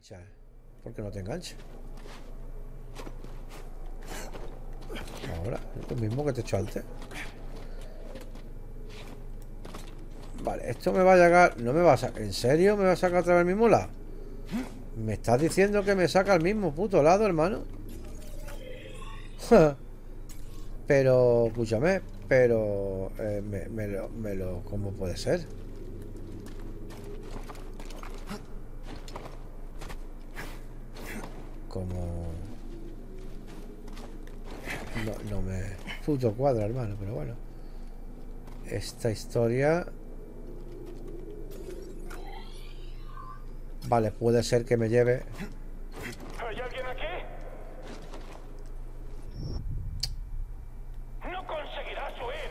enganchar. ¿Por qué no te engancha? Ahora, es lo mismo que te he hecho antes. Vale, esto me va a llegar. No me va a sacar. ¿En serio me va a sacar otra vez el mismo lado? ¿Me estás diciendo que me saca el mismo puto lado, hermano? Pero, escúchame. Pero ¿cómo puede ser? Como no me puto cuadra, hermano. Pero bueno, esta historia. Vale, puede ser que me lleve. ¿Hay alguien aquí? No conseguirás huir.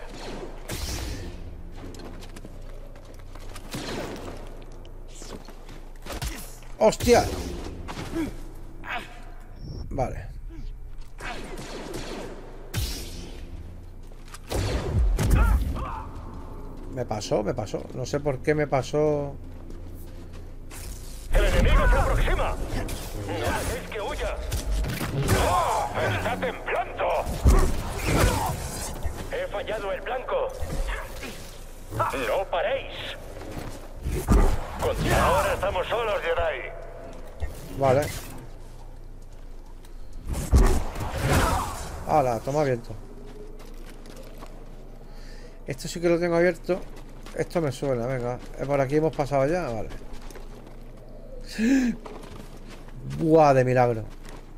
¡Hostia! Vale. Me pasó. No sé por qué me pasó. ¡El enemigo se aproxima! ¡No dejéis que huya! ¡Oh! ¡Está temblando! He fallado el blanco. ¡No paréis! Ahora estamos solos, Jedi. Vale. ¡Hala! Toma viento. Esto sí que lo tengo abierto. Esto me suena, venga. Por aquí hemos pasado ya, vale. Buah, de milagro.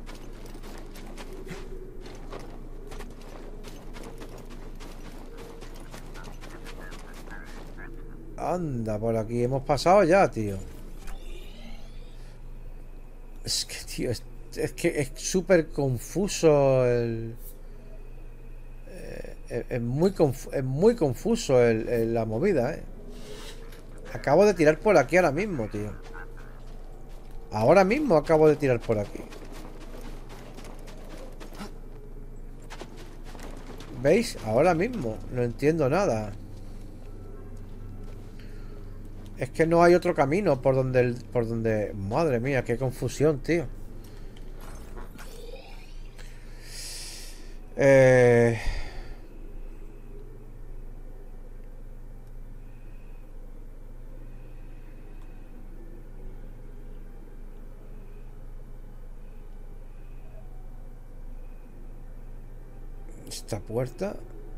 Anda, por aquí hemos pasado ya, tío. Es que, tío, es que es súper confuso el... es muy confuso la movida, ¿eh? Acabo de tirar por aquí ahora mismo, tío. Ahora mismo acabo de tirar por aquí. ¿Veis? Ahora mismo. No entiendo nada. Es que no hay otro camino por donde... Madre mía, qué confusión, tío. Esta puerta...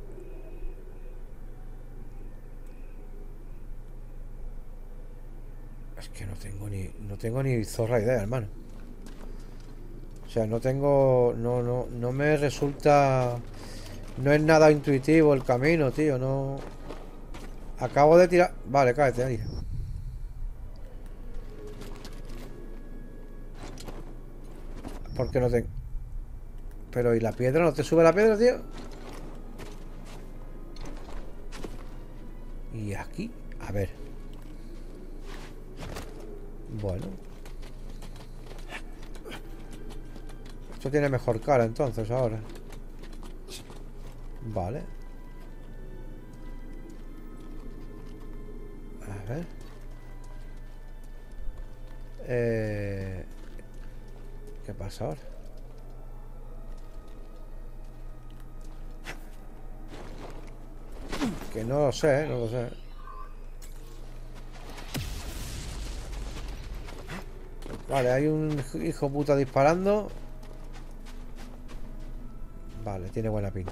Es que no tengo ni zorra idea, hermano. O sea, no tengo... No me resulta... No es nada intuitivo el camino, tío. No... Acabo de tirar... Vale, cállate ahí. ¿Por qué no tengo? Pero ¿y la piedra? ¿No te sube la piedra, tío? Y aquí... A ver. Bueno. Esto tiene mejor cara entonces ahora. Vale. A ver. ¿Qué pasa ahora? Que no lo sé, no lo sé. Vale, hay un hijo puta disparando. Vale, tiene buena pinta.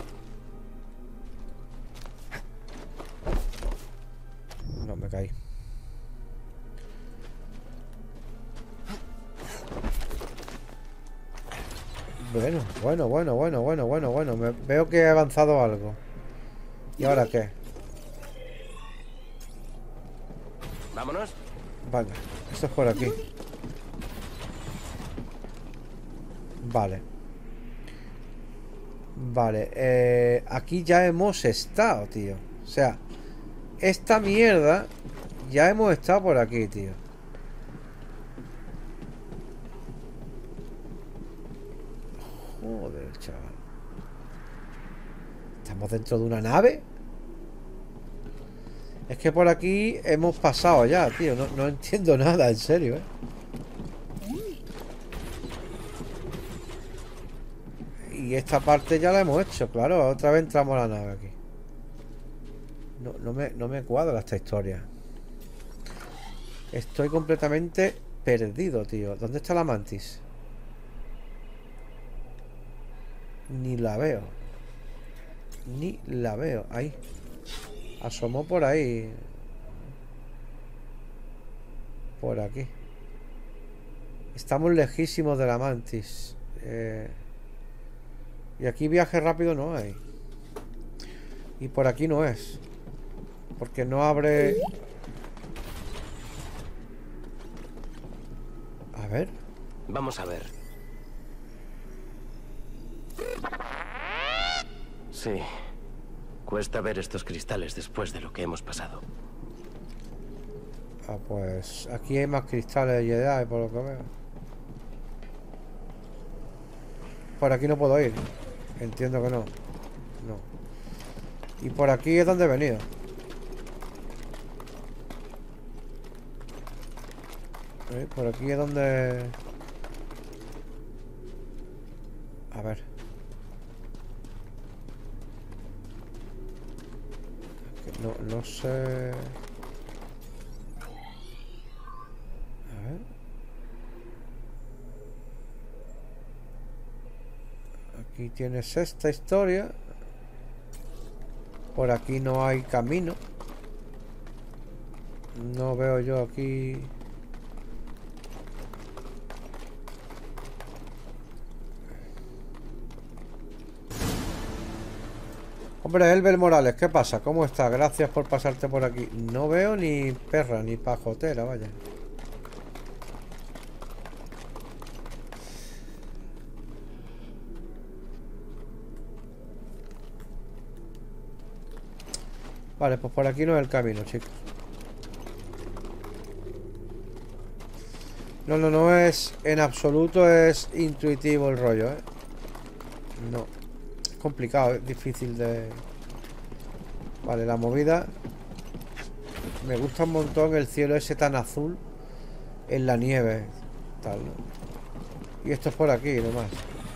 No, me caí. Bueno. Veo que he avanzado algo. ¿Y ahora qué? Vámonos. Vale, esto es por aquí. Vale. Vale, aquí ya hemos estado, tío. O sea, esta mierda ya hemos estado por aquí, tío. Joder, chaval. ¿Estamos dentro de una nave? Es que por aquí hemos pasado ya, tío. No entiendo nada, en serio, ¿eh? Y esta parte ya la hemos hecho, claro. Otra vez entramos a la nave aquí. No me cuadra esta historia. Estoy completamente perdido, tío. ¿Dónde está la mantis? Ni la veo. Ni la veo. Ahí. Asomó por ahí. Por aquí. Estamos lejísimos de la mantis. Y aquí viaje rápido no hay. Y por aquí no es. Porque no abre... A ver. Vamos a ver. Sí. Cuesta ver estos cristales después de lo que hemos pasado. Ah, pues aquí hay más cristales de Jedi, por lo que veo. Por aquí no puedo ir. Entiendo que no. No. Y por aquí es donde he venido. Por aquí es donde... A ver. No sé... A ver. Aquí tienes esta historia. Por aquí no hay camino. No veo yo aquí... Hombre, Elber Morales, ¿qué pasa? ¿Cómo está? Gracias por pasarte por aquí. No veo ni perra, ni pajotera, vaya. Vale, pues por aquí no es el camino, chicos. No es... En absoluto es intuitivo el rollo, ¿eh? No. Es complicado, es difícil de... Vale, la movida... Me gusta un montón el cielo ese tan azul en la nieve. Tal, ¿no? Y esto es por aquí, nomás.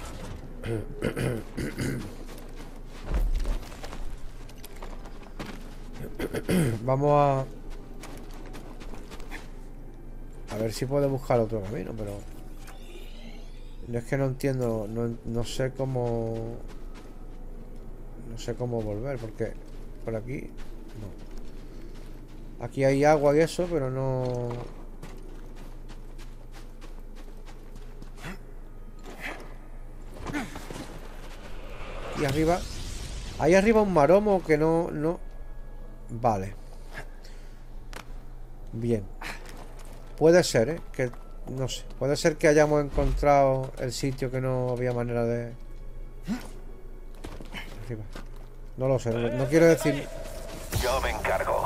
Vamos a ver si puedo buscar otro camino, pero... No es que no entiendo, no sé cómo... No sé cómo volver, porque por aquí... No. Aquí hay agua y eso, pero no... Y arriba... Ahí arriba un maromo que no... Vale. Bien. Puede ser, ¿eh? Que... No sé. Puede ser que hayamos encontrado el sitio que no había manera de... Arriba. No lo sé. No quiero decir... Yo me encargo.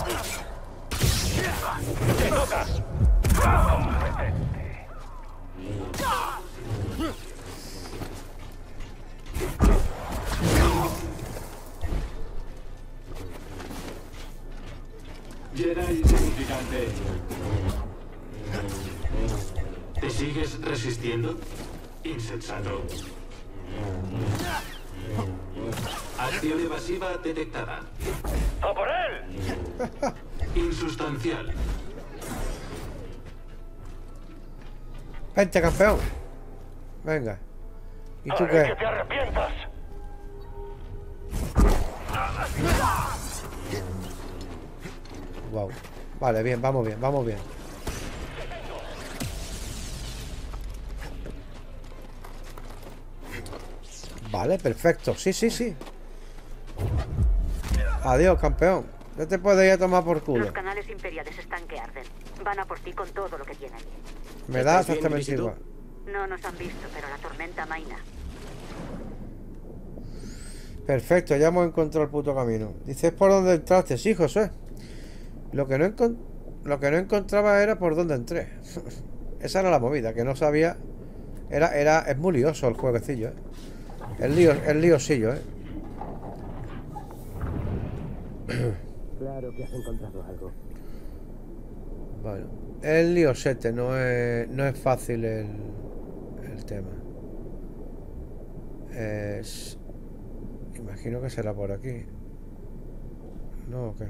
¡Te toca! Competente. Jedi insignificante. ¿Te sigues resistiendo? Insensato. Acción evasiva detectada. ¡A por él! Insustancial. Vente, campeón. Venga. ¿Y tú Haré qué? que te arrepientas. Wow. Vale, bien, vamos bien, vamos bien. Vale, perfecto. Sí, sí, sí. Adiós, campeón. No te puedes ir a tomar por culo. Los canales imperiales están que arden. Van a por ti con todo lo que tienen. Me da ¿Estás bien, exactamente Virgitu? igual. No nos han visto, pero la tormenta maina. Perfecto, ya hemos encontrado el puto camino. Dices por dónde entraste, sí, José. Lo que no encontraba era por dónde entré. Esa era la movida, que no sabía. Es muy lioso el jueguecillo, ¿eh? El liosillo, ¿eh? Claro que has encontrado algo. Bueno, el liosete, no es fácil el tema. Imagino que será por aquí. ¿No o qué?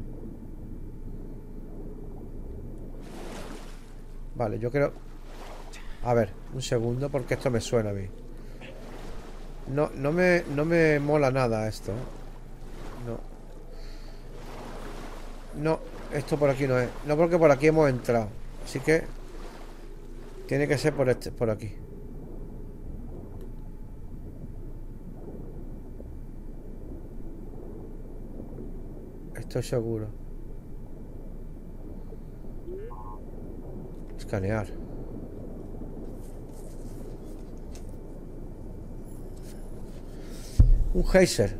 Vale, yo creo... A ver, un segundo, porque esto me suena a mí. No me mola nada esto, ¿eh? No, esto por aquí no es. No, porque por aquí hemos entrado. Así que tiene que ser por aquí. Estoy seguro. Escanear. Un geyser.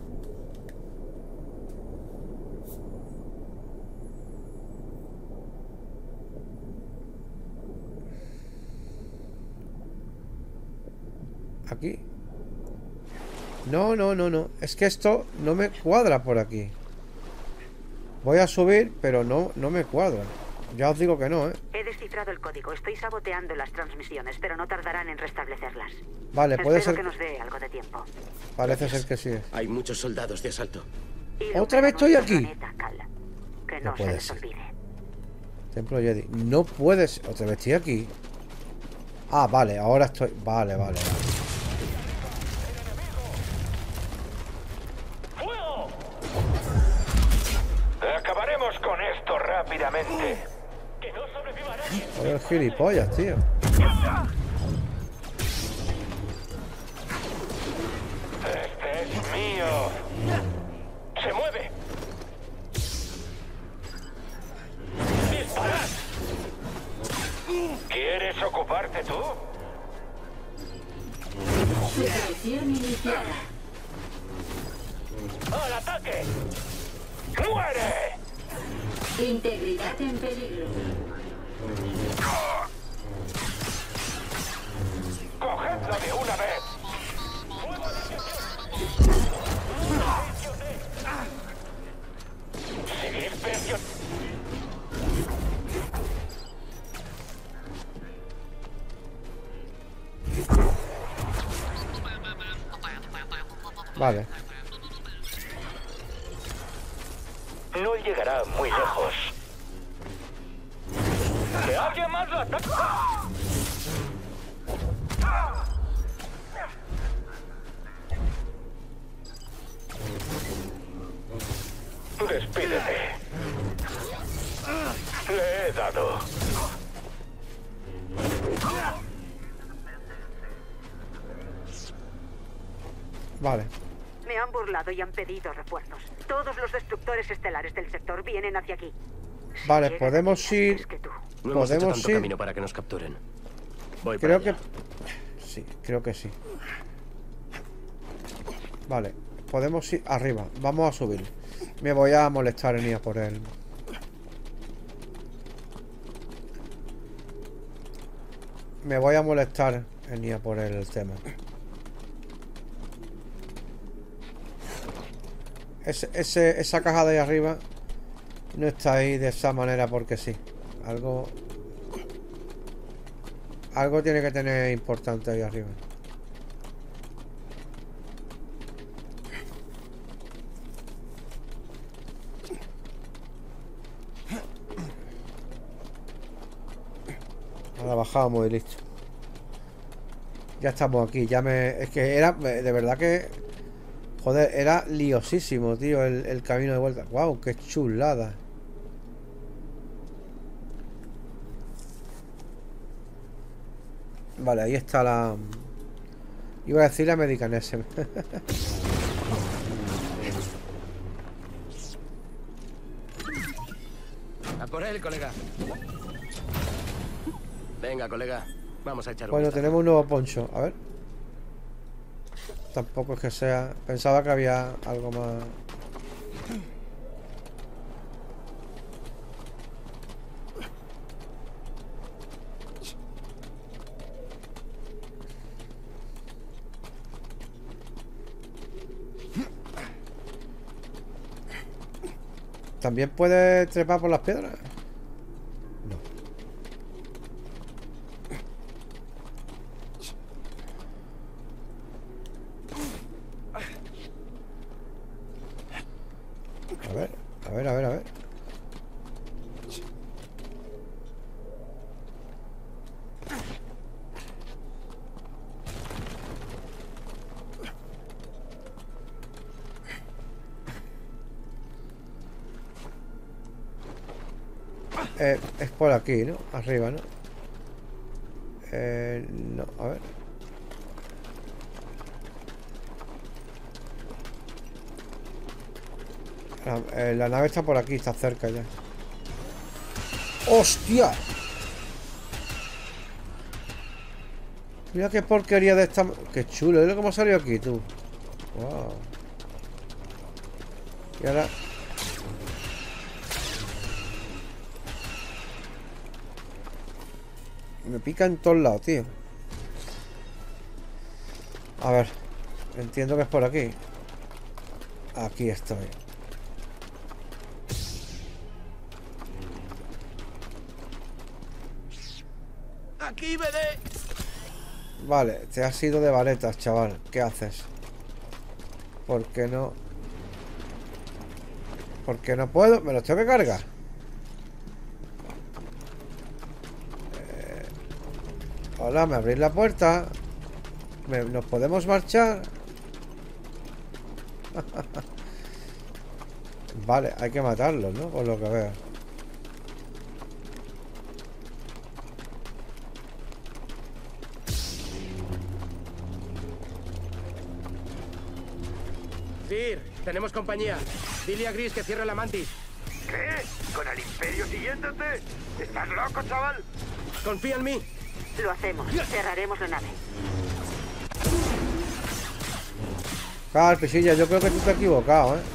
Aquí. No. Es que esto no me cuadra por aquí. Voy a subir, pero no me cuadra. Ya os digo que no, ¿eh? He descifrado el código. Estoy saboteando las transmisiones, pero no tardarán en restablecerlas. Vale, puede Espero ser. que nos dé algo de tiempo. Parece ser que sí. Hay muchos soldados de asalto. Y ¿Otra vez estoy aquí? planeta, Cal. Que No no se puede les ser. olvide. Templo Jedi. No puedes. Otra vez estoy aquí. Ah, vale, ahora estoy. Vale. ¡Fuego! Acabaremos con esto rápidamente. Que no sobreviva nadie. Joder, gilipollas, tío. Este es mío. Se mueve. ¡Disparad! ¿Quieres ocuparte tú? Supresión iniciada. ¡Al ataque! ¡Muere! Integridad en peligro. ¡Cogedlo de una vez! ¡Fuego de presión! ¡Seguid presión! Vale. No llegará muy lejos. ¡Que alguien más lo ataque! Despídete. Le he dado. Vale. Me han burlado y han pedido refuerzos. Todos los destructores estelares del sector vienen hacia aquí. Vale, Llegan podemos aquí ir. antes que tú. No hemos hecho Podemos tanto ir. camino para que nos capturen. Voy Creo para que. allá. Sí, creo que sí. Vale, podemos ir arriba. Vamos a subir. Me voy a molestar en ir a por él. Me voy a molestar en ir a por el tema. Esa caja de ahí arriba no está ahí de esa manera porque sí. Algo tiene que tener importante ahí arriba. Ahora bajamos y listo. Ya estamos aquí. Es que era... De verdad que... Joder, era liosísimo, tío, el camino de vuelta. Wow, qué chulada. Vale, ahí está la... Iba a decir la Medicanese. A por él, colega. Venga, colega. Vamos a echar un Bueno, vistazo. tenemos un nuevo poncho. A ver. Tampoco es que sea... Pensaba que había algo más... ¿También puede trepar por las piedras? No. ver, a ver, a ver. Es por aquí, ¿no? Arriba, ¿no? No, a ver. La nave está por aquí, está cerca ya. ¡Hostia! Mira qué porquería de esta... ¡Qué chulo! Mira cómo salió aquí, tú. ¡Wow! Y ahora... Me pica en todos lados, tío. A ver. Entiendo que es por aquí. Aquí estoy. ¡Aquí, veré! Vale, te has ido de varetas, chaval. ¿Qué haces? ¿Por qué no? ¿Por qué no puedo? ¿Me los tengo que cargar? Hola, ¿me abrís la puerta? ¿Nos podemos marchar? Vale, hay que matarlos, ¿no? Por lo que veo. Fir, tenemos compañía. Dile a Gris que cierre la mantis. ¿Qué? ¿Con el Imperio siguiéndote? ¿Estás loco, chaval? Confía en mí. Lo hacemos. Cerraremos la nave. Pisilla, yo creo que tú te has equivocado, ¿eh?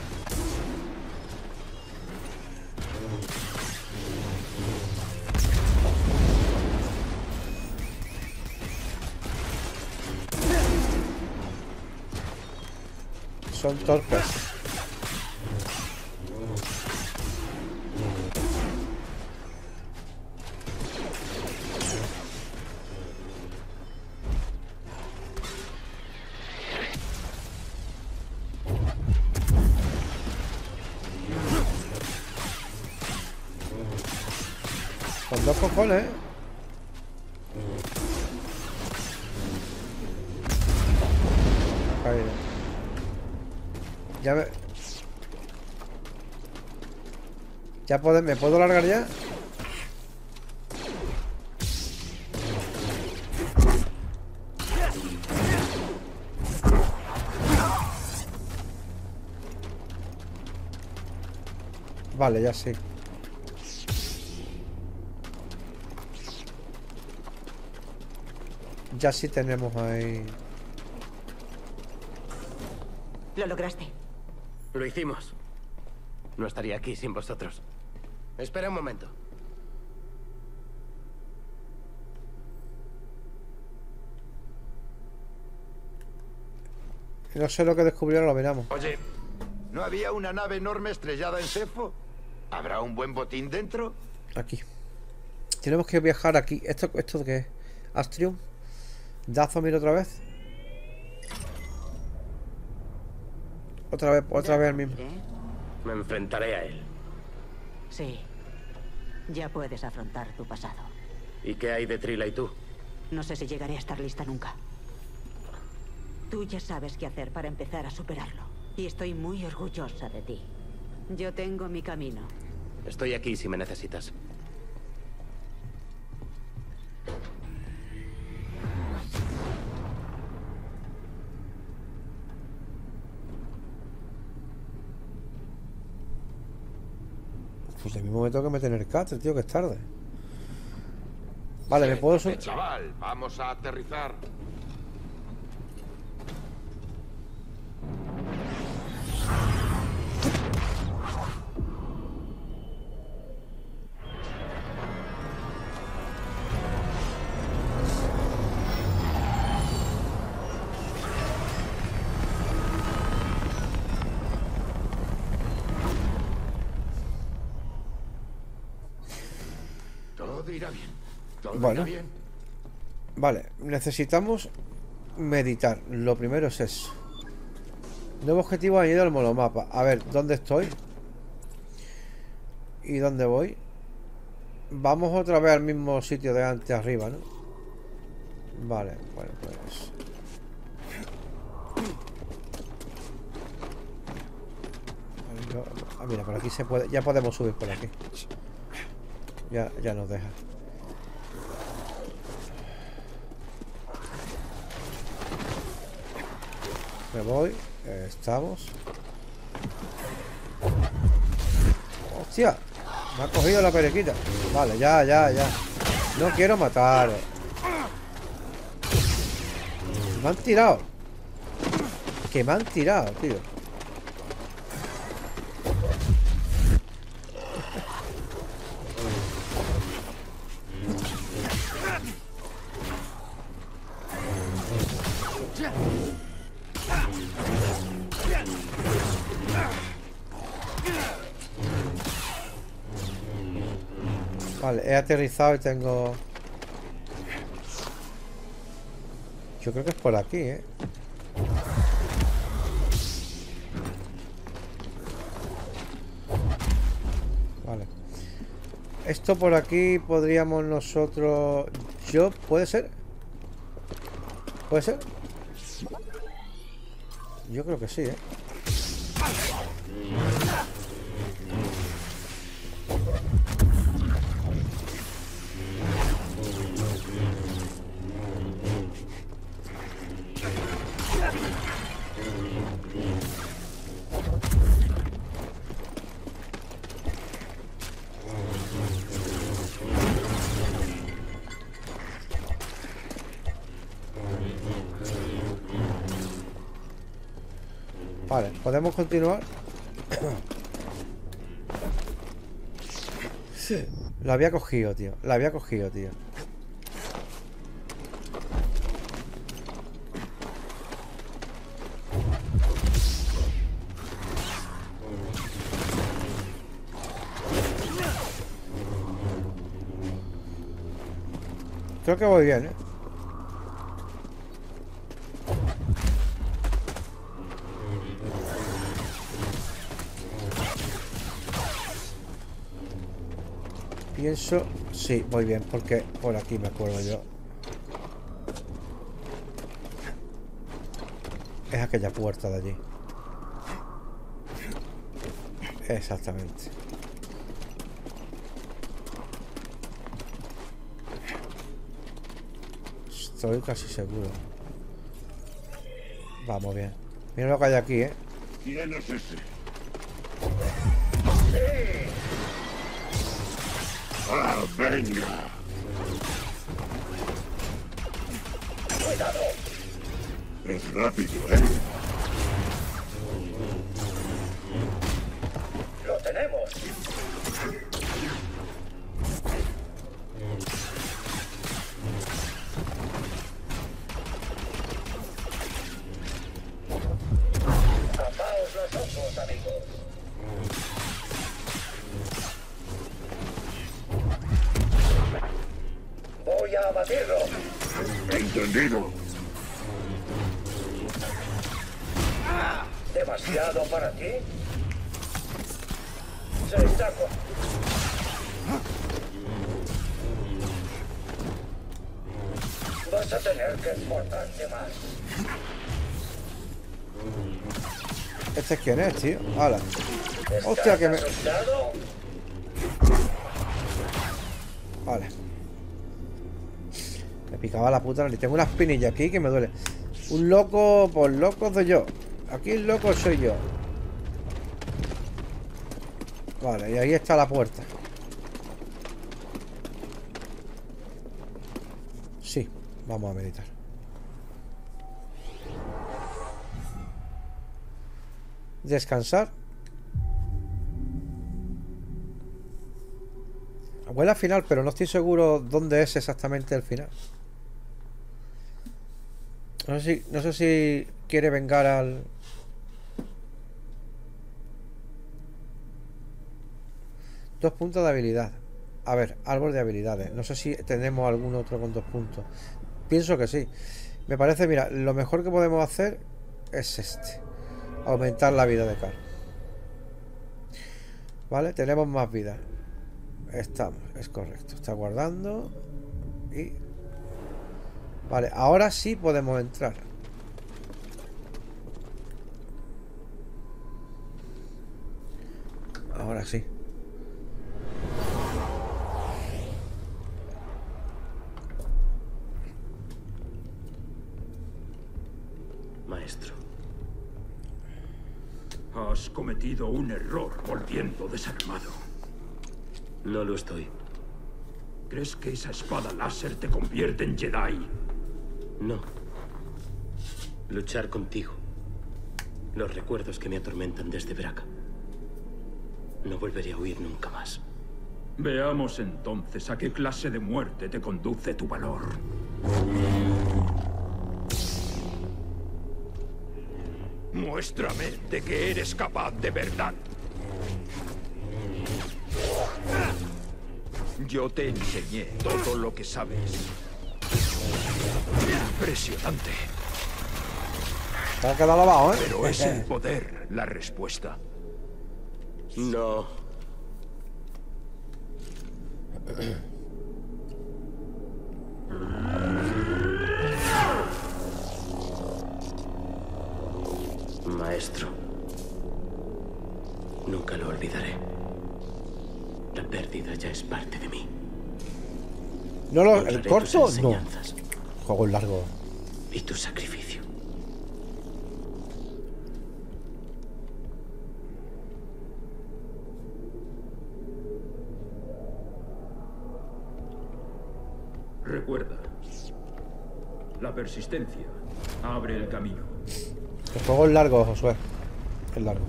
Son torpes. Con dos cojones, ¿eh? Ha caído. Ya me... ¿Me puedo largar ya? Vale, ya sí. Ya sí tenemos ahí... Lo lograste. Lo hicimos. No estaría aquí sin vosotros. Espera un momento. No sé lo que descubrieron, lo miramos. Oye, ¿no había una nave enorme estrellada en Sefo? ¿Habrá un buen botín dentro? Aquí. Tenemos que viajar aquí. ¿Esto qué es? ¿Astrium? ¿Dathomir otra vez? Otra vez el mismo. Me enfrentaré a él. Sí. Ya puedes afrontar tu pasado. ¿Y qué hay de Trila y tú? No sé si llegaré a estar lista nunca. Tú ya sabes qué hacer para empezar a superarlo. Y estoy muy orgullosa de ti. Yo tengo mi camino. Estoy aquí si me necesitas. Pues de mismo me tengo que meter en el catre, tío, que es tarde. Vale, me puedo subir. Chaval, vamos a aterrizar. Todo irá bien. Todo Bueno. irá bien. Vale, necesitamos meditar. Lo primero es eso. Nuevo objetivo añadido al monomapa. A ver, ¿dónde estoy? ¿Y dónde voy? Vamos otra vez al mismo sitio de antes arriba, ¿no? Vale, bueno, pues... Ah, mira, por aquí se puede... Ya podemos subir por aquí. Ya nos deja. Me voy. Estamos. ¡Hostia! Me ha cogido la periquita. Vale, ya. No quiero matar. Me han tirado. Que me han tirado, tío. Vale, he aterrizado y tengo... Yo creo que es por aquí, ¿eh? Vale. Esto por aquí podríamos nosotros... ¿Puede ser? ¿Puede ser? Yo creo que sí, ¿eh? Vale, ¿podemos continuar? Sí. La había cogido, tío. Creo que voy bien, ¿eh? Pienso... Sí, voy bien, porque por aquí me acuerdo yo. Es aquella puerta de allí. Exactamente. Estoy casi seguro. Vamos bien. Mira lo que hay aquí, ¿eh? ¿Quién es ese? ¡Ah, venga! ¡Cuidado! Es rápido, ¿eh? ¡Lo tenemos! ¡Tapaos los ojos, amigos! ¡Voy a abatirlo! ¡Entendido! ¿Demasiado para ti? Se está con... Vas a tener que esforzarte más. ¿Este es quién es, tío? ¡Hala! ¡Hostia, que me... ¿Asustado? Vale. Me picaba la puta nariz. Tengo una espinilla aquí que me duele. Un loco, por loco soy yo. Aquí el loco soy yo. Vale, y ahí está la puerta. Sí, vamos a meditar. Descansar. Huele al final, pero no estoy seguro dónde es exactamente el final. No sé si quiere vengar al... Dos puntos de habilidad. A ver, árbol de habilidades. No sé si tenemos algún otro con 2 puntos. Pienso que sí. Me parece, mira, lo mejor que podemos hacer es este. Aumentar la vida de Carl. Vale, tenemos más vida. Estamos, es correcto. Está guardando. Y... Vale, ahora sí podemos entrar. Ahora sí. Maestro. Has cometido un error volviendo desarmado. No lo estoy. ¿Crees que esa espada láser te convierte en Jedi? No. Luchar contigo. Los recuerdos que me atormentan desde Braca. No volveré a huir nunca más. Veamos entonces a qué clase de muerte te conduce tu valor. Muéstrame de que eres capaz de verdad. Yo te enseñé todo lo que sabes. Impresionante. Te ha quedado lavado, ¿eh? Pero es el poder la respuesta. No. Maestro. Nunca lo olvidaré. La pérdida ya es parte de mí. No lo... Honraré ¿El tus corto? No. enseñanzas Juego largo. y tu sacrificio. Recuerda, la persistencia abre el camino. El juego es largo, Josué. Es largo.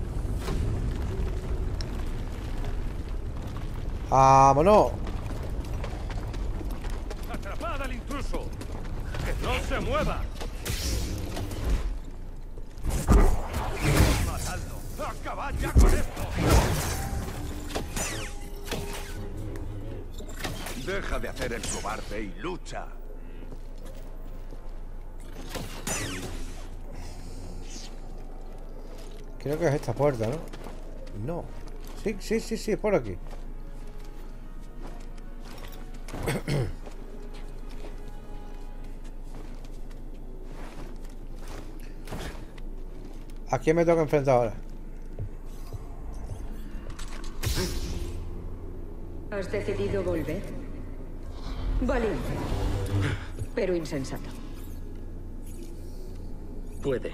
¡Vámonos! ¡Atrapad al intruso! ¡Que no se mueva! ¡Matadlo! ¡Acabad ya con esto! Deja de hacer el cobarde y lucha. Creo que es esta puerta, ¿no? No. Sí, sí, sí, sí, por aquí. ¿A quién me toca enfrentar ahora? ¿Has decidido volver? Valiente, pero insensato. Puede.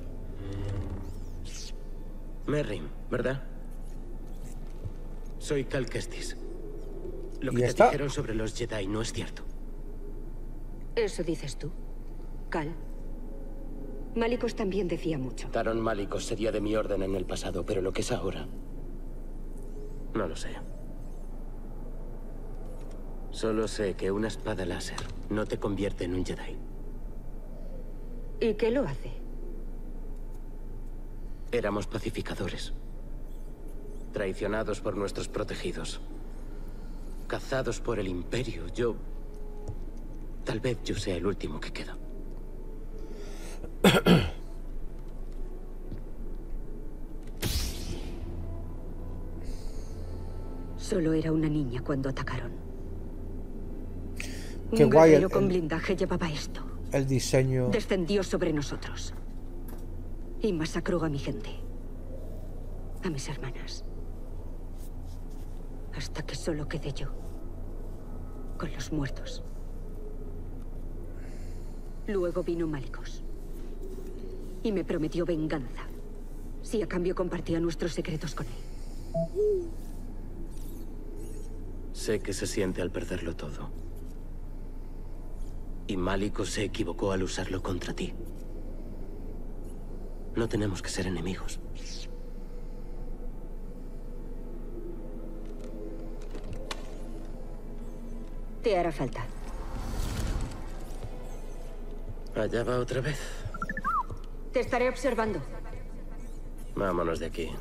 Merrin, ¿verdad? Soy Cal Kestis. Lo ¿Y que te esta? dijeron sobre los Jedi no es cierto. ¿Eso dices tú, Cal? Malicos también decía mucho. Taron Malicos sería de mi orden en el pasado, pero lo que es ahora... no lo sé. Solo sé que una espada láser no te convierte en un Jedi. ¿Y qué lo hace? Éramos pacificadores. Traicionados por nuestros protegidos. Cazados por el Imperio. Tal vez yo sea el último que queda. Solo era una niña cuando atacaron. Qué Un guay guerrero con blindaje llevaba esto. el diseño. Descendió sobre nosotros. Y masacró a mi gente. A mis hermanas. Hasta que solo quedé yo. Con los muertos. Luego vino Malicos. Y me prometió venganza. Si a cambio compartía nuestros secretos con él. Sé que se siente al perderlo todo. Y Malicos se equivocó al usarlo contra ti. No tenemos que ser enemigos. Te hará falta. Allá va otra vez. Te estaré observando. Vámonos de aquí.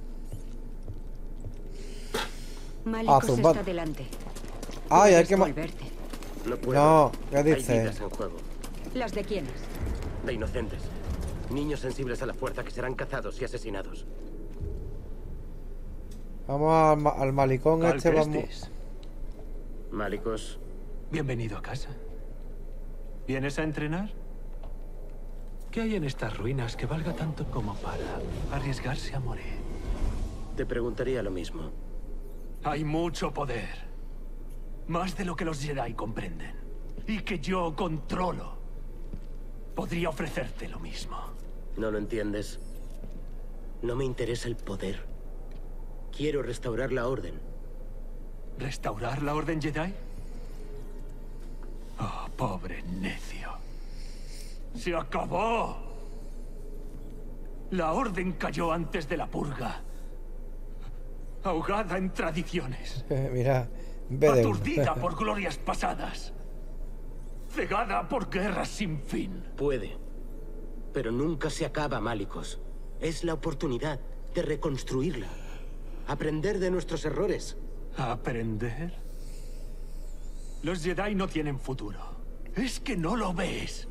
Malicos zumbar. está delante. Ay, hay Puedes que volverte. No puedo. No, ¿qué Hay dice? vidas en juego. ¿Las de quiénes? De inocentes. Niños sensibles a la fuerza que serán cazados y asesinados. Vamos al malicón este, vamos. Kestis, Malicos, bienvenido a casa. ¿Vienes a entrenar? ¿Qué hay en estas ruinas que valga tanto como para arriesgarse a morir? te preguntaría lo mismo. Hay mucho poder. Más de lo que los Jedi comprenden. Y que yo controlo. Podría ofrecerte lo mismo. ¿No lo entiendes? No me interesa el poder. Quiero restaurar la orden. ¿Restaurar la Orden Jedi? Oh, pobre necio. ¡Se acabó! La Orden cayó antes de la purga. Ahogada en tradiciones. Mira, Vedem. Aturdida por glorias pasadas. Cegada por guerras sin fin. Puede. Pero nunca se acaba, Malicos. Es la oportunidad de reconstruirla. Aprender de nuestros errores. ¿Aprender? Los Jedi no tienen futuro. Es que no lo ves.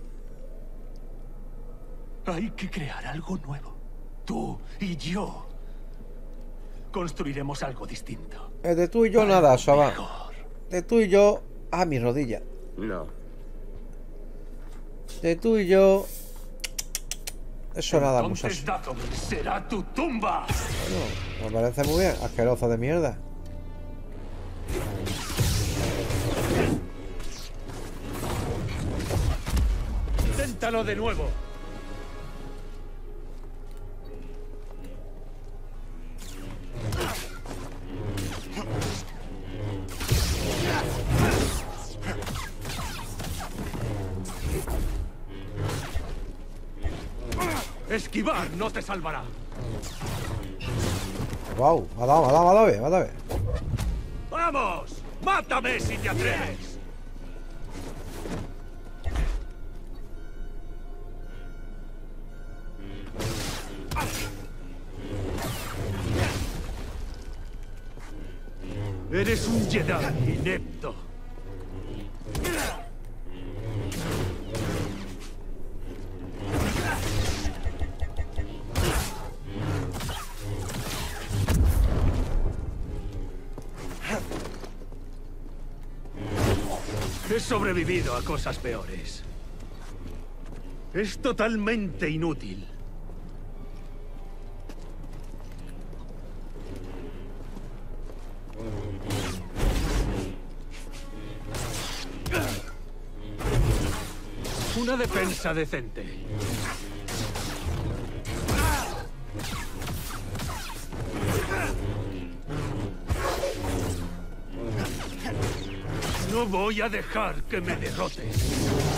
Hay que crear algo nuevo. Tú y yo. Construiremos algo distinto. De tú y yo nada, Shaban. De tú y yo a mi rodilla. No. De tú y yo. Eso nada, Entonces muchacho. Dathomir será tu tumba. Bueno, me parece muy bien. Asqueroso de mierda. Inténtalo de nuevo. Esquivar no te salvará. Wow, me ha dado bien, me ha dado bien. ¡Vamos! ¡Mátame si te atreves! Eres un Jedi inepto. He sobrevivido a cosas peores. Es totalmente inútil. Una defensa decente. No voy a dejar que me derrotes.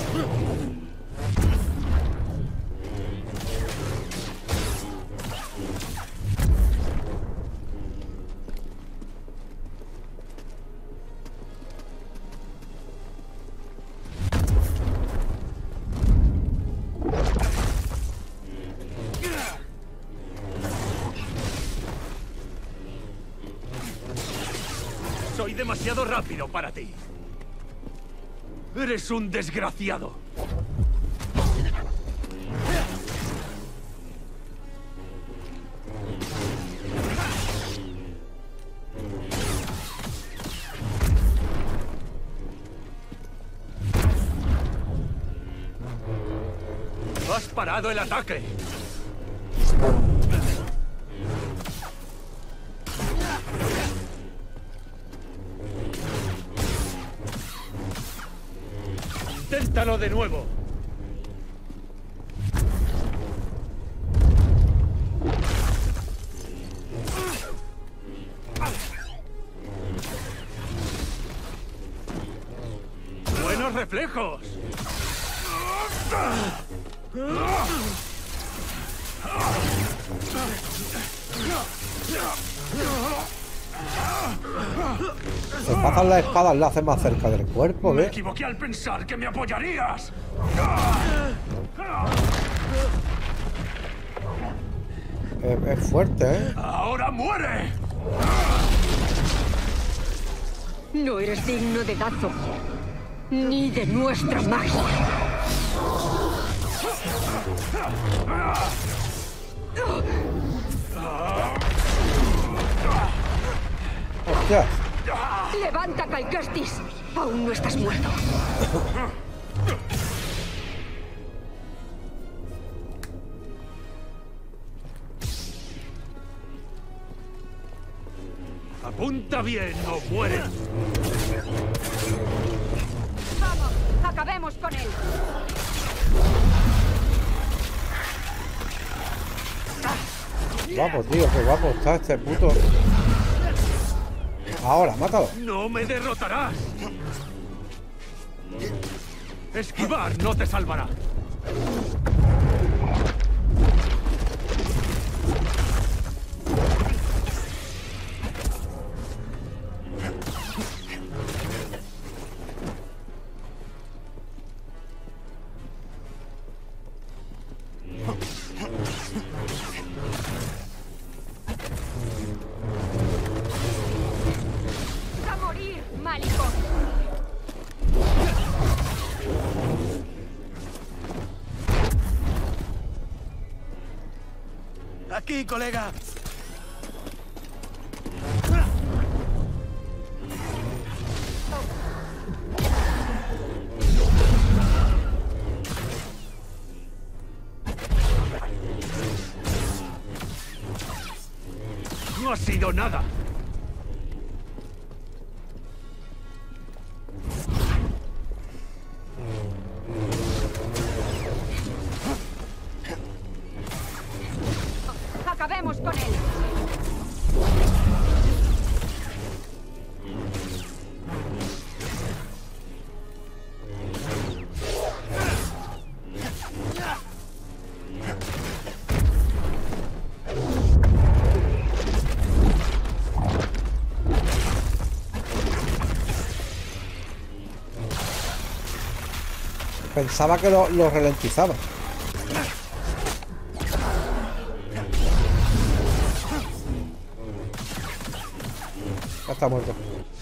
Soy demasiado rápido para ti. Eres un desgraciado. ¡Has parado el ataque! Inténtalo de nuevo. ¡Buenos reflejos! Se pasan las espadas, la hacen más cerca del cuerpo, Me ¿ves? equivoqué al pensar que me apoyarías. Es fuerte, ¿eh? ¡Ahora muere! No eres digno de Dathomir, ni de nuestra magia. ¡Hostias! ¡Levanta, Cal Kestis! Aún no estás muerto. ¡Apunta bien o muere! ¡Vamos! ¡Acabemos con él! Guapo, tío, qué guapo está este puto. Ahora, mátalo. ¡No me derrotarás! Esquivar no te salvará. ¡A morir, Málico! Aquí, colega. No ha sido nada. ¡Acabemos con él! Pensaba que lo ralentizaba. Ya está muerto.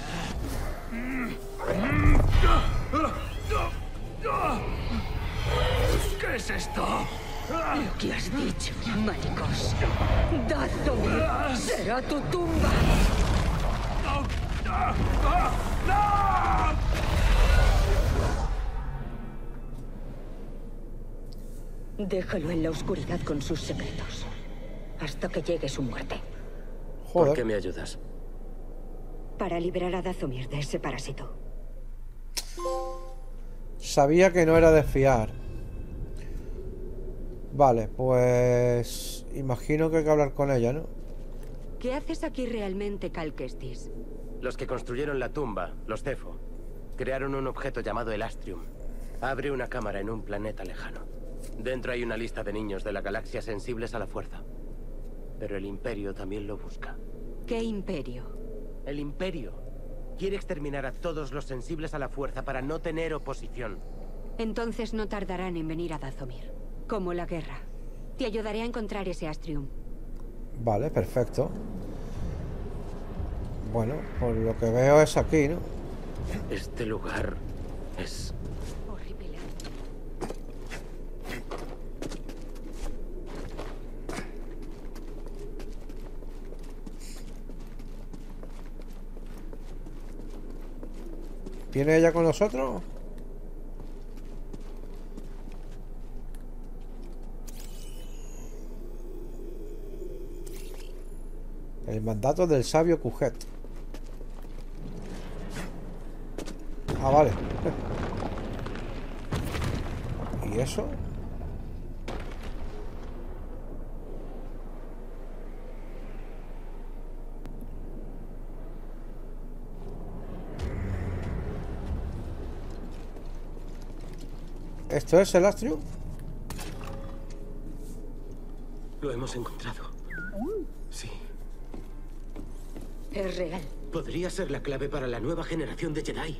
¿Qué es esto? Lo que has dicho, Málicos. Dathomir será tu tumba. Déjalo en la oscuridad con sus secretos. Hasta que llegue su muerte. ¿Por Joder. qué me ayudas? Para liberar a Dathomir de ese parásito. Sabía que no era de fiar. Vale, pues... imagino que hay que hablar con ella, ¿no? ¿Qué haces aquí realmente, Cal Kestis? Los que construyeron la tumba, los Cefo, crearon un objeto llamado el Astrium. Abre una cámara en un planeta lejano. Dentro hay una lista de niños de la galaxia sensibles a la fuerza. Pero el Imperio también lo busca. ¿Qué imperio? El Imperio quiere exterminar a todos los sensibles a la fuerza para no tener oposición. Entonces no tardarán en venir a Dathomir. Como la guerra. Te ayudaré a encontrar ese Astrium. Vale, perfecto. Bueno, por lo que veo es aquí, ¿no? Este lugar es... Horripilante. ¿Viene ella con nosotros? El mandato del sabio Kujet. Ah, vale. ¿Y eso? ¿Esto es el Astrium? Lo hemos encontrado. Sí. Es real. Podría ser la clave para la nueva generación de Jedi.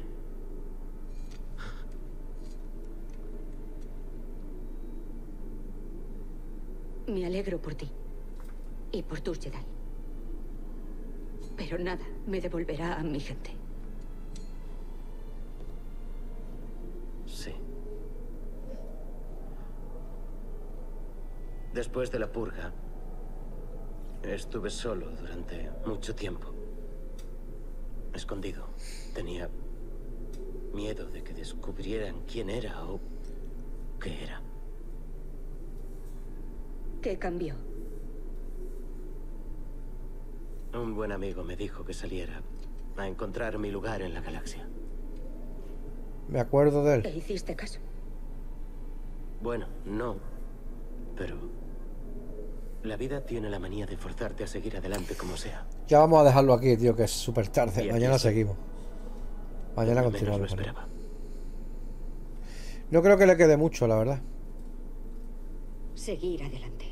Me alegro por ti. Y por tus Jedi. Pero nada me devolverá a mi gente. Sí. Después de la purga, estuve solo durante mucho tiempo. escondido. Tenía miedo de que descubrieran quién era o qué era. ¿Qué cambió? Un buen amigo me dijo que saliera a encontrar mi lugar en la galaxia. Me acuerdo de ¿Le él. hiciste caso? Bueno, no. Pero la vida tiene la manía de forzarte a seguir adelante como sea. Ya vamos a dejarlo aquí, tío, que es súper tarde. Y aquí Mañana estoy. seguimos. Mañana Donde menos lo continuamos. esperaba. No creo que le quede mucho, la verdad. Seguir adelante.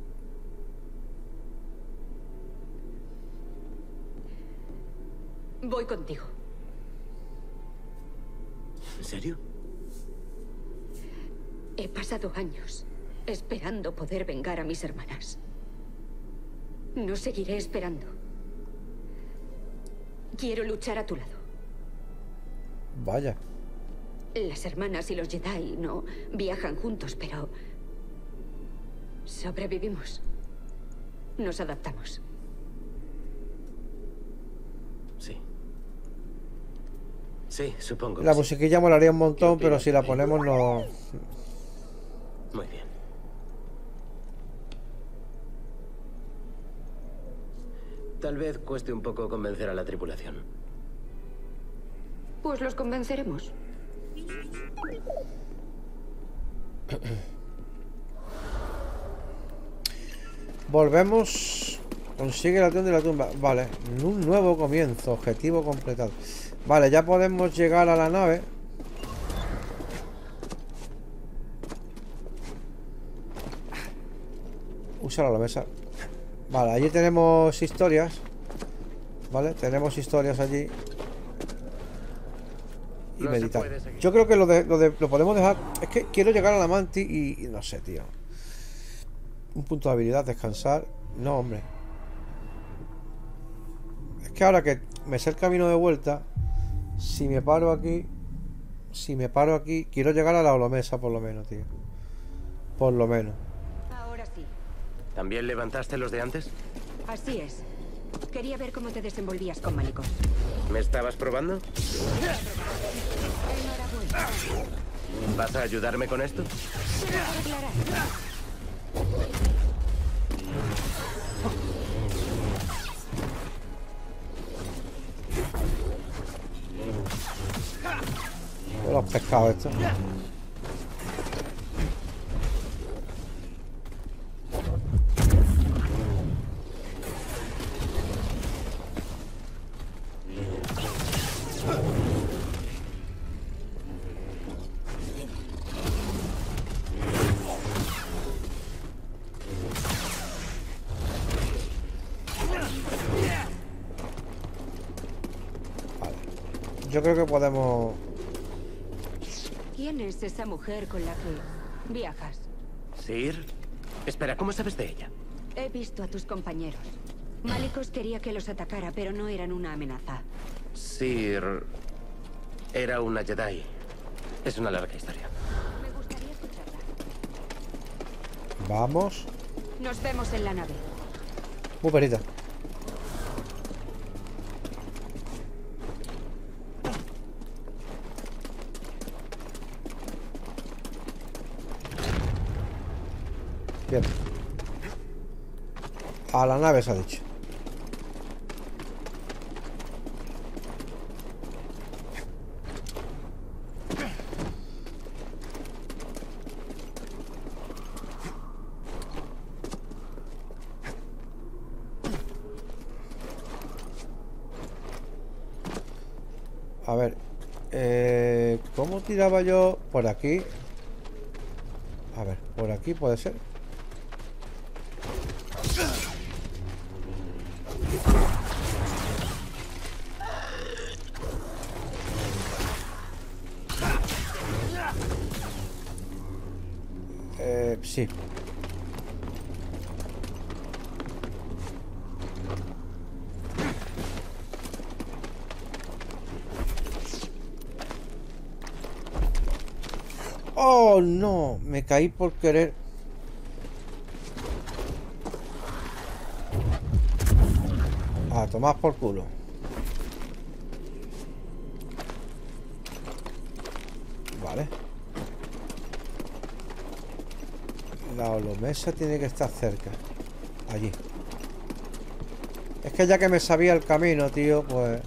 Voy contigo. ¿En serio? He pasado años esperando poder vengar a mis hermanas. No seguiré esperando. Quiero luchar a tu lado. Vaya. Las hermanas y los Jedi no viajan juntos, pero sobrevivimos. Nos adaptamos. Sí. Sí, supongo. La que sí. musiquilla molaría un montón, ¿Qué pero opinas si la de mí? ponemos no... Muy bien. Tal vez cueste un poco convencer a la tripulación. Pues los convenceremos. Volvemos. Consigue la tumba de la tumba. Vale, un nuevo comienzo. Objetivo completado. Vale, ya podemos llegar a la nave. Úsala la mesa. Vale, allí tenemos historias. Vale, tenemos historias allí. Y No se meditar. puede seguir. Yo creo que lo podemos dejar. Es que quiero llegar a la mantis y no sé, tío. Un punto de habilidad, descansar. No, hombre. Es que ahora que me sé el camino de vuelta, si me paro aquí, quiero llegar a la holomesa por lo menos, tío. Por lo menos. Ahora sí. ¿También levantaste los de antes? Así es. Quería ver cómo te desenvolvías con Malicos. ¿Me estabas probando? Enhorabuena. ¿Vas a ayudarme con esto? Aclarar. Los pescados estos. Yo creo que podemos... ¿Quién es esa mujer con la que viajas? ¿Sir? Espera, ¿cómo sabes de ella? He visto a tus compañeros. Malicos quería que los atacara, pero no eran una amenaza. Sir era una Jedi. Es una larga historia. Me gustaría escucharla. Vamos. Nos vemos en la nave. Muy perita. Bien. A la nave se ha dicho. A ver. ¿Cómo tiraba yo? Por aquí. A ver, por aquí puede ser. Sí. Oh, no, me caí por querer. A tomar por culo. Vale. La holomesa tiene que estar cerca. Allí. Es que ya que me sabía el camino, tío, pues...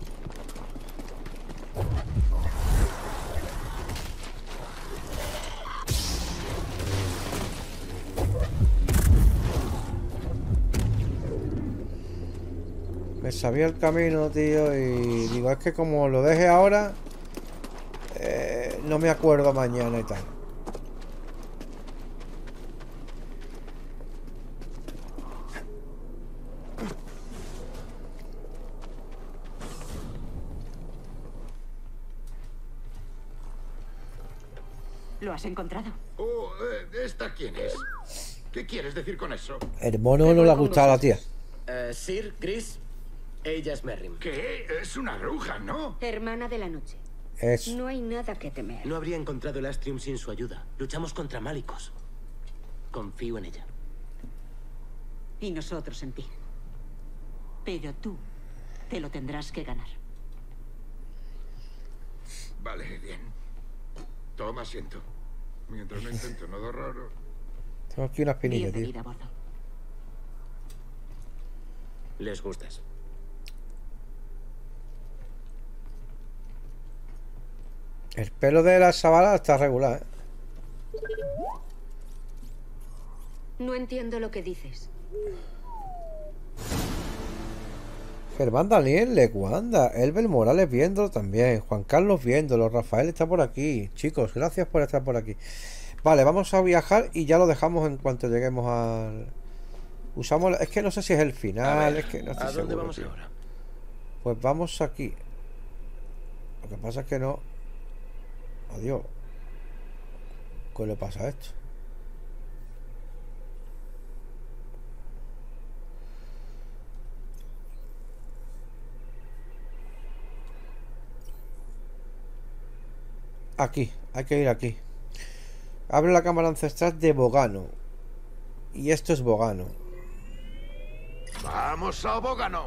Me sabía el camino, tío, y digo, es que como lo deje ahora, no me acuerdo mañana y tal. ¿Lo has encontrado? Oh, ¿esta quién es? ¿Qué quieres decir con eso? El mono no le ha gustado a la tía. Sir, Chris, ella es Merrim. ¿Qué? Es una bruja, ¿no? Hermana de la noche. Es... No hay nada que temer. No habría encontrado el Astrium sin su ayuda. Luchamos contra Malicos. Confío en ella. Y nosotros en ti. Pero tú te lo tendrás que ganar. Vale, bien. Toma asiento. Mientras no intento nada raro. Tengo aquí una espinilla, tío. Bienvenida a bordo. Les gustas. El pelo de la Zavala está regular, ¿eh? No entiendo lo que dices. Germán Daniel Leguanda, Elbel Morales viéndolo también, Juan Carlos viéndolo, Rafael está por aquí. Chicos, gracias por estar por aquí. Vale, vamos a viajar y ya lo dejamos en cuanto lleguemos al... Usamos... Es que no sé si es el final, es que no estoy ¿A dónde seguro, vamos tío. ahora? Pues vamos aquí. Lo que pasa es que no... Adiós. ¿Qué le pasa a esto? Aquí, hay que ir aquí. Abre la cámara ancestral de Bogano. Y esto es Bogano. ¡Vamos a Bógano!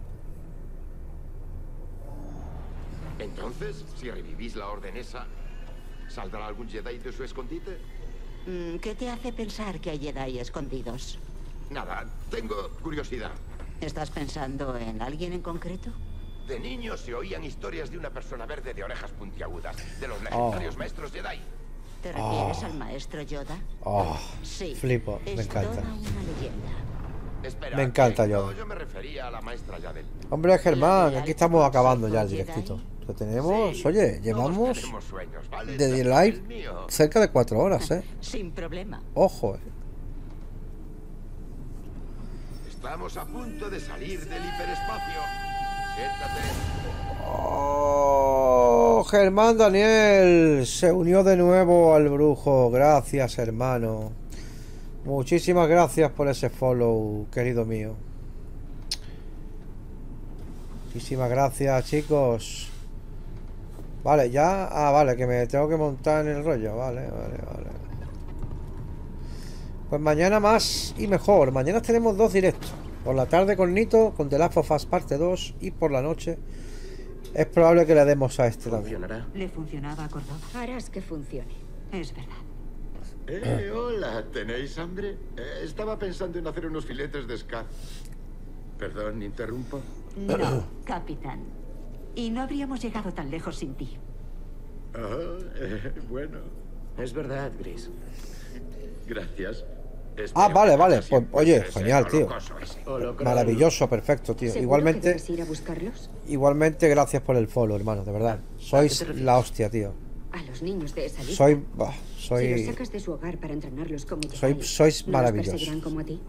Entonces, si revivís la orden esa, ¿saldrá algún Jedi de su escondite? ¿Qué te hace pensar que hay Jedi escondidos? Nada, tengo curiosidad. ¿Estás pensando en alguien en concreto? De niño se oían historias de una persona verde de orejas puntiagudas, de los legendarios maestros Jedi. ¿Te refieres al maestro Yoda? Sí. Flipo, me encanta. Toda una leyenda. Espera, Me encanta no, Yoda. yo me refería a la maestra Yadel. Hombre, Germán, aquí estamos acabando ya el directito. Lo tenemos, Sí, oye, llevamos tenemos sueños, ¿vale? de El live mío. cerca de 4 horas, Sin problema. Ojo, Estamos a punto de salir del hiperespacio. Siéntate. Oh, Germán Daniel se unió de nuevo al brujo. Gracias, hermano. Muchísimas gracias por ese follow, querido mío. Muchísimas gracias, chicos. Vale, ya... Ah, vale, que me tengo que montar en el rollo. Vale. Pues mañana más y mejor. Mañana tenemos 2 directos. Por la tarde con Nito, con The Last of Us parte 2. Y por la noche es probable que le demos a este también. ¿Funcionará? Le funcionaba a Córdoba. Harás que funcione. Es verdad. Hola, ¿tenéis hambre? Estaba pensando en hacer unos filetes de ska. Perdón, ¿interrumpo? No, capitán. Y no habríamos llegado tan lejos sin ti. Bueno, Es verdad, Gris. gracias. Ah, vale. Pues, oye, Ese genial, tío. holocoso ese. Maravilloso, perfecto, tío. ¿Seguro que Igualmente, debes ir a buscarlos? igualmente, gracias por el follow, hermano, de verdad. Sois la hostia, tío. A los niños de esa lista. Soy... Si los soy... sacas de su hogar para entrenarlos como Jedi, sois ¿no los maravillosos. perseguirán como a ti?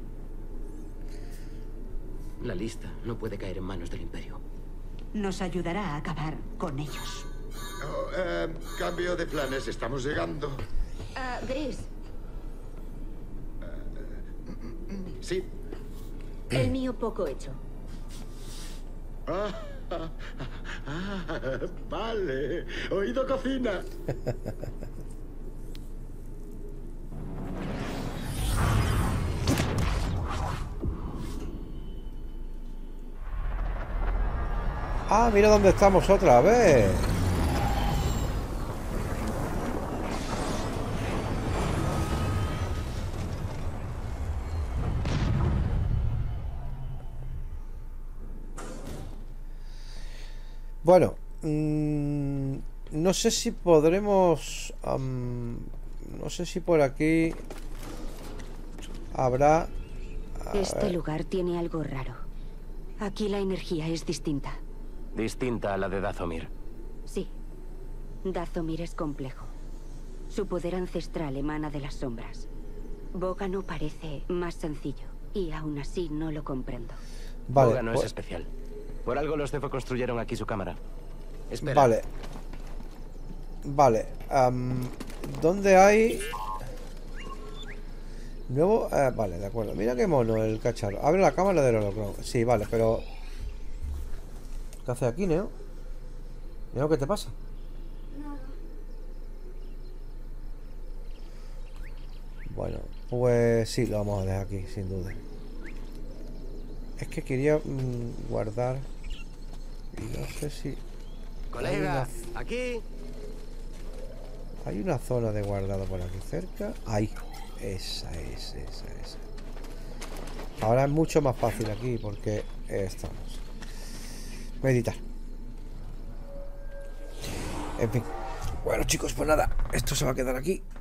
La lista no puede caer en manos del Imperio. Nos ayudará a acabar con ellos. Cambio de planes, estamos llegando. Gris, Sí. el mío poco hecho. Vale. Oído cocina. Ah, mira dónde estamos otra vez. Bueno, no sé si podremos... no sé si por aquí habrá... Este lugar tiene algo raro. Aquí la energía es distinta. Distinta a la de Dathomir. Sí. Dathomir es complejo. Su poder ancestral emana de las sombras. Bógano parece más sencillo, y aún así no lo comprendo. Vale, Bógano es especial. Por algo los Cefo construyeron aquí su cámara. Espera. Vale. Vale. ¿Dónde hay...? Nuevo... vale, de acuerdo. Mira qué mono el cacharro. Abre la cámara del holocron. Sí, vale, pero... ¿Qué haces aquí, Neo? Neo, ¿qué te pasa? Bueno, pues sí, lo vamos a dejar aquí, sin duda. Es que quería guardar... Y no sé si... Colega, aquí. Hay una zona de guardado por aquí cerca. Ahí. Esa. Ahora es mucho más fácil aquí porque estamos. Meditar. En fin. Bueno, chicos, pues nada. Esto se va a quedar aquí.